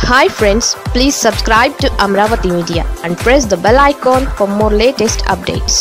Hi friends, please subscribe to Amravati Media and press the bell icon for more latest updates.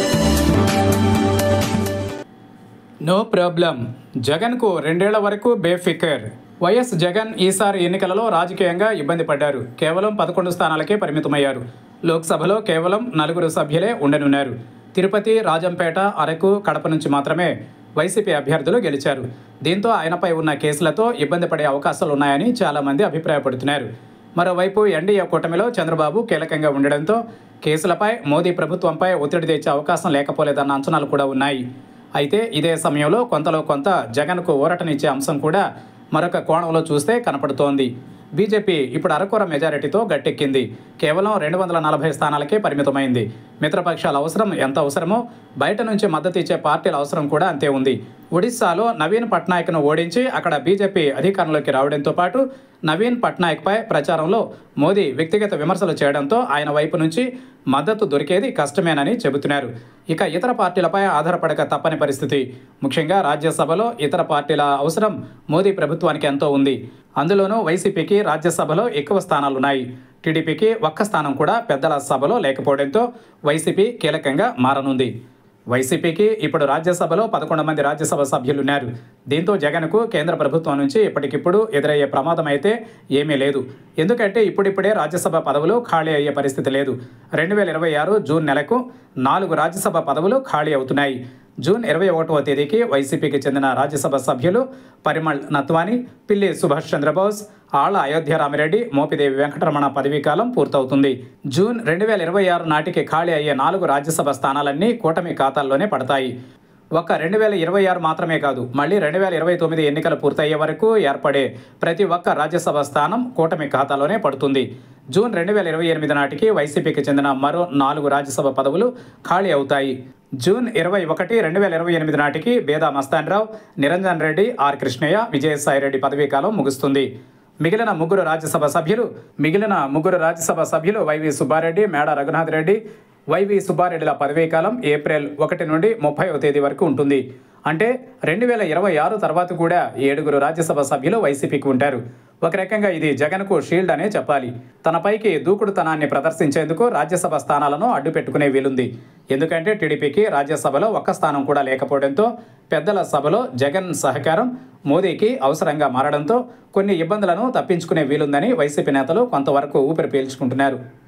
No problem. జగన్కు 2 ఏళ్ల వరకు బేఫికర్. YS Jagan ఈసారి ఎన్నికలలో రాజకీయంగా ఇబ్బంది పడ్డారు. కేవలం 11 స్థానాలకే పరిమితమయ్యారు. లోక్సభలో కేవలం 4 సభ్యులే ఉండనున్నారు. తిరుపతి, రాజంపేట, అరకు, కడప నుంచి మాత్రమే వైసీపీ అభ్యర్థులు గెలిచారు. దీంతో ఆయనపై ఉన్న కేసులతో ఇబ్బంది పడే అవకాశాలు ఉన్నాయని చాలామంది అభిప్రాయపడుతున్నారు. మరోవైపు ఎన్డీఏ కూటమిలో చంద్రబాబు కీలకంగా ఉండడంతో కేసులపై మోదీ ప్రభుత్వంపై ఒత్తిడి తెచ్చే అవకాశం లేకపోలేదన్న అంచనాలు కూడా ఉన్నాయి. అయితే ఇదే సమయంలో కొంతలో కొంత జగన్కు ఊరటనిచ్చే అంశం కూడా మరొక కోణంలో చూస్తే కనపడుతోంది. బీజేపీ ఇప్పుడు అరకొర మెజారిటీతో గట్టెక్కింది. కేవలం 240 స్థానాలకే పరిమితమైంది. మిత్రపక్షాల అవసరం ఎంత అవసరమో బయట నుంచి మద్దతు ఇచ్చే పార్టీల అవసరం కూడా అంతే ఉంది. ఒడిశాలో నవీన్ పట్నాయక్ను ఓడించి అక్కడ బీజేపీ అధికారంలోకి రావడంతో పాటు నవీన్ పట్నాయక్పై ప్రచారంలో మోదీ వ్యక్తిగత విమర్శలు చేయడంతో ఆయన వైపు నుంచి మద్దతు దొరికేది కష్టమేనని చెబుతున్నారు. ఇక ఇతర పార్టీలపై ఆధారపడక తప్పని పరిస్థితి. ముఖ్యంగా రాజ్యసభలో ఇతర పార్టీల అవసరం మోదీ ప్రభుత్వానికి ఎంతో ఉంది. అందులోనూ వైసీపీకి రాజ్యసభలో ఎక్కువ స్థానాలున్నాయి. టీడీపీకి ఒక్క స్థానం కూడా పెద్దల సభలో లేకపోవడంతో వైసీపీ కీలకంగా మారనుంది. వైసీపీకి ఇప్పుడు రాజ్యసభలో 11 మంది రాజ్యసభ సభ్యులున్నారు. దీంతో జగన్కు కేంద్ర ప్రభుత్వం నుంచి ఇప్పటికిప్పుడు ఎదురయ్యే ప్రమాదం అయితే ఏమీ లేదు. ఎందుకంటే ఇప్పుడిప్పుడే రాజ్యసభ పదవులు ఖాళీ అయ్యే పరిస్థితి లేదు. 2026 జూన్ నెలకు 4 రాజ్యసభ పదవులు ఖాళీ అవుతున్నాయి. జూన్ 21వ తేదీకి వైసీపీకి చెందిన రాజ్యసభ సభ్యులు పరిమళ్ నత్వాని, పిల్లి సుభాష్ చంద్రబోస్, ఆళ్ల అయోధ్య రామిరెడ్డి, మోపిదేవి వెంకటరమణ పదవీకాలం పూర్తవుతుంది. జూన్ 2026 నాటికి ఖాళీ అయ్యే 4 రాజ్యసభ స్థానాలన్నీ కూటమి ఖాతాల్లోనే పడతాయి. ఒక్క 2026 మాత్రమే కాదు, మళ్ళీ 2029 ఎన్నికలు పూర్తయ్యే వరకు ఏర్పడే ప్రతి ఒక్క రాజ్యసభ స్థానం కూటమి ఖాతాలోనే పడుతుంది. జూన్ 2028 నాటికి వైసీపీకి చెందిన మరో 4 రాజ్యసభ పదవులు ఖాళీ అవుతాయి. జూన్ 21, 2028 నాటికి బేదా మస్తాన్రావు, నిరంజన్ రెడ్డి, ఆర్ కృష్ణయ్య, విజయసాయిరెడ్డి పదవీకాలం ముగుస్తుంది. మిగిలిన ముగ్గురు రాజ్యసభ సభ్యులు వైవి సుబ్బారెడ్డి, మేడ రఘునాథ్ రెడ్డి, వైవి సుబ్బారెడ్డిల పదవీకాలం ఏప్రిల్ 1 నుండి 30వ తేదీ వరకు ఉంటుంది. అంటే 2026 తర్వాత కూడా 7 రాజ్యసభ సభ్యులు వైసీపీకి ఉంటారు. ఒక రకంగా ఇది జగన్కు షీల్డ్ అనే చెప్పాలి. తనపైకి దూకుడుతనాన్ని ప్రదర్శించేందుకు రాజ్యసభ స్థానాలను అడ్డుపెట్టుకునే వీలుంది. ఎందుకంటే టీడీపీకి రాజ్యసభలో ఒక్క స్థానం కూడా లేకపోవడంతో పెద్దల సభలో జగన్ సహకారం మోదీకి అవసరంగా మారడంతో కొన్ని ఇబ్బందులను తప్పించుకునే వీలుందని వైసీపీ నేతలు కొంతవరకు ఊపిరి పీల్చుకుంటున్నారు.